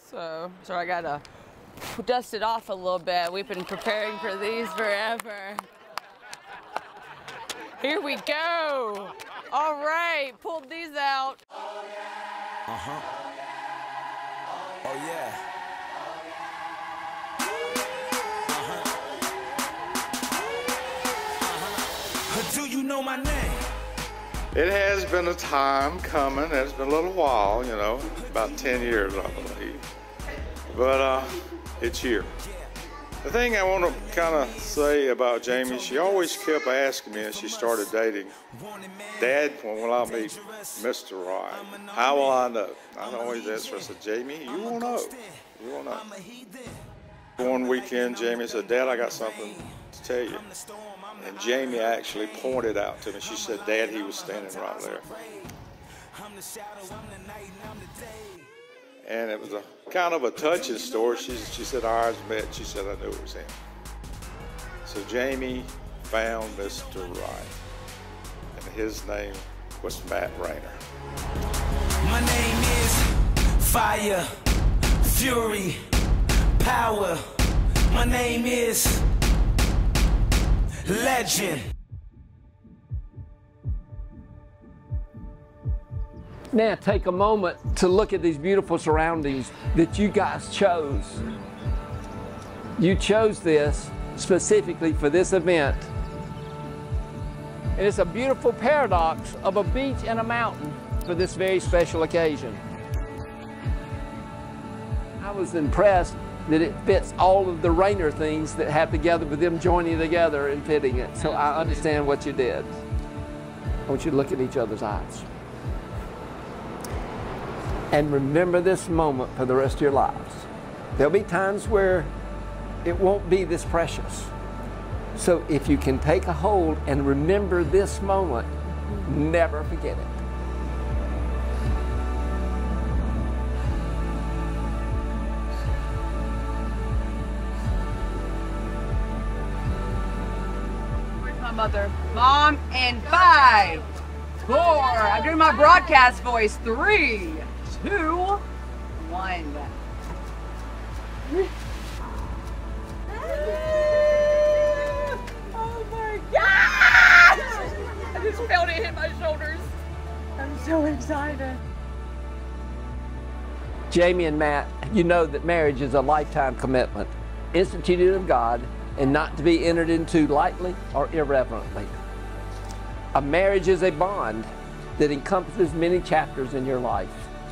So I gotta dust it off a little bit. We've been preparing for these forever. Here we go. All right, pulled these out. Uh-huh. Oh, yeah. Do you know my name? It has been a time coming. It's been a little while, you know, about 10 years, I believe. But it's here. The thing I want to kind of say about Jamie, she always kept asking me as she started dating, Dad, when will I meet Mr. Rhye? How will I know? I always answer, I said, Jamie, you won't know. You won't know. One weekend, Jamie said, Dad, I got something to tell you. And Jamie actually pointed out to me. She said, Dad, he was standing right there. And it was a kind of a touching story. She said, our eyes met. She said, I knew it was him. So Jamie found Mr. Rhye. And his name was Matt Rayner. My name is Fire, Fury, Power. My name is Legend. Now take a moment to look at these beautiful surroundings that you guys chose. You chose this specifically for this event. And it's a beautiful paradox of a beach and a mountain for this very special occasion. I was impressed that it fits all of the Rayner things that have together with them joining together and fitting it. So I understand what you did. I want you to look at each other's eyes. And remember this moment for the rest of your lives. There'll be times where it won't be this precious. So if you can take a hold and remember this moment, never forget it. Mother. Mom, and 5, 4. I'm doing my broadcast voice. 3, 2, 1. Oh my gosh! I just felt it hit my shoulders. I'm so excited. Jamie and Matt, you know that marriage is a lifetime commitment, instituted of God, and not to be entered into lightly or irreverently. A marriage is a bond that encompasses many chapters in your life.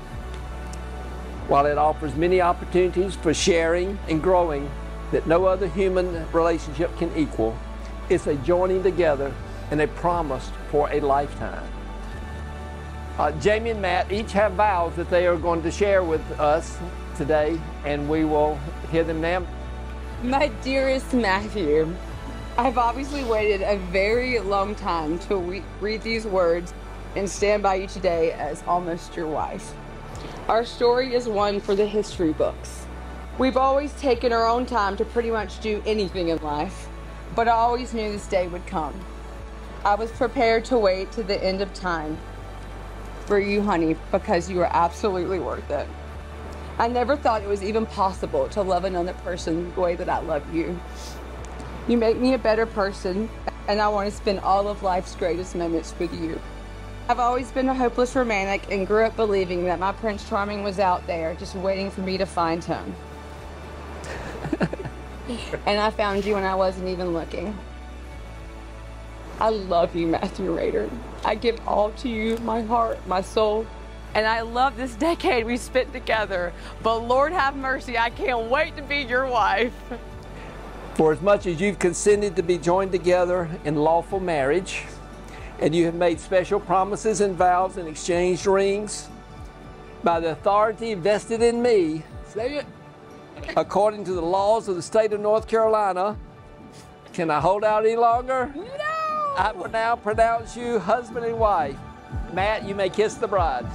While it offers many opportunities for sharing and growing that no other human relationship can equal, it's a joining together and a promise for a lifetime. Jamie and Matt each have vows that they are going to share with us today, and we will hear them now. My dearest Matthew, I've obviously waited a very long time to read these words and stand by you today as almost your wife. Our story is one for the history books. We've always taken our own time to pretty much do anything in life, but I always knew this day would come. I was prepared to wait to the end of time for you, honey, because you are absolutely worth it. I never thought it was even possible to love another person the way that I love you. You make me a better person, and I want to spend all of life's greatest moments with you. I've always been a hopeless romantic and grew up believing that my Prince Charming was out there just waiting for me to find him. And I found you when I wasn't even looking. I love you, Matthew Rayner. I give all to you, my heart, my soul. And I love this decade we spent together. But Lord have mercy, I can't wait to be your wife. For as much as you've consented to be joined together in lawful marriage, and you have made special promises and vows and exchanged rings, by the authority vested in me, say it, according to the laws of the state of North Carolina, can I hold out any longer? No! I will now pronounce you husband and wife. Matt, you may kiss the bride.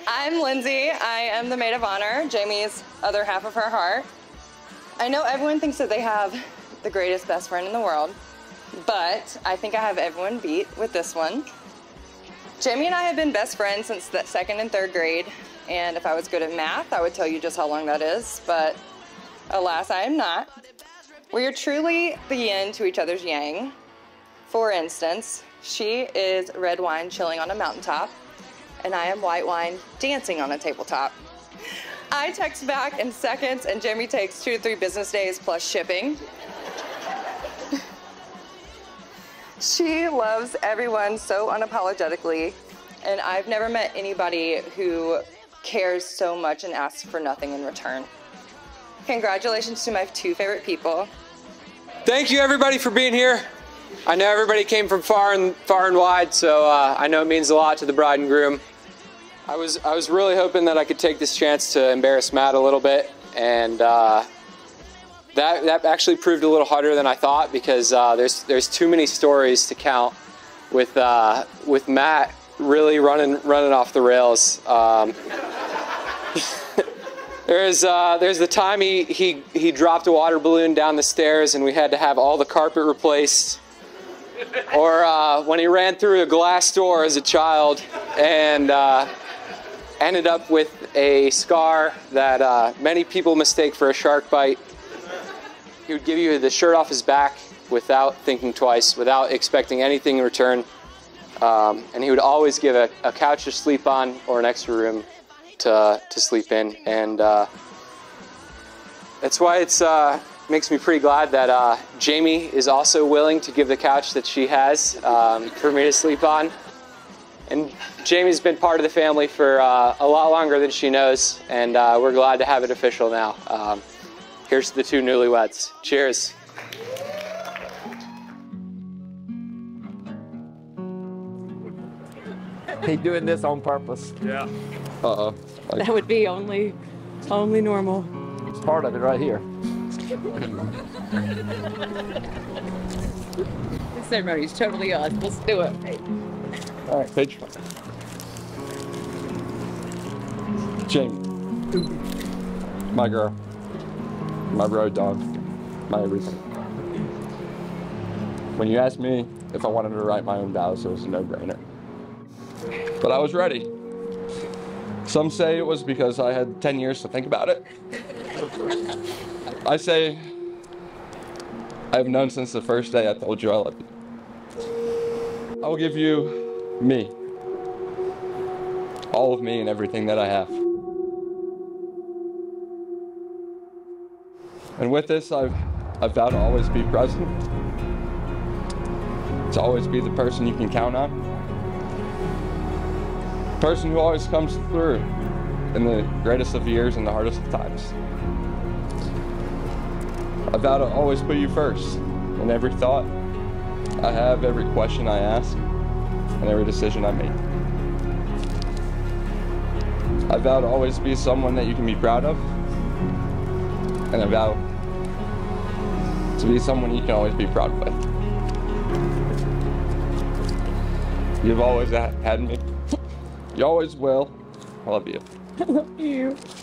I'm Lindsay. I am the maid of honor, Jamie's other half of her heart. I know everyone thinks that they have the greatest best friend in the world, but I think I have everyone beat with this one. Jamie and I have been best friends since the 2nd and 3rd grade, and if I was good at math, I would tell you just how long that is, but alas, I am not. We are truly the yin to each other's yang. For instance, she is red wine chilling on a mountaintop, and I am white wine dancing on a tabletop. I text back in seconds, and Jamie takes 2 to 3 business days plus shipping. She loves everyone so unapologetically, and I've never met anybody who cares so much and asks for nothing in return. Congratulations to my 2 favorite people. Thank you everybody for being here. I know everybody came from far and wide, so I know it means a lot to the bride and groom. I was really hoping that I could take this chance to embarrass Matt a little bit, and that actually proved a little harder than I thought, because there's too many stories to count with Matt really running off the rails. There's the time he dropped a water balloon down the stairs and we had to have all the carpet replaced. Or when he ran through a glass door as a child and ended up with a scar that many people mistake for a shark bite. He would give you the shirt off his back without thinking twice, without expecting anything in return. And he would always give a couch to sleep on or an extra room to sleep in. And that's why it's makes me pretty glad that Jamie is also willing to give the couch that she has for me to sleep on. And Jamie's been part of the family for a lot longer than she knows, and we're glad to have it official now. Here's to the 2 newlyweds. Cheers. He's doing this on purpose. Yeah. Uh-oh. That would be only normal. It's part of it right here. This ceremony is totally us. Let's do it. All right, page 1. Jamie. My girl. My road dog. My everything. When you asked me if I wanted to write my own vows, it was a no-brainer. But I was ready. Some say it was because I had 10 years to think about it. I say I've known since the first day I told you I loved you. I will give you me. All of me and everything that I have. And with this, I've vowed to always be present. To always be the person you can count on. The person who always comes through in the greatest of years and the hardest of times. I vow to always put you first in every thought I have, every question I ask, and every decision I make. I vow to always be someone that you can be proud of, and I vow to be someone you can always be proud with. You've always had me. You always will. I love you. I love you.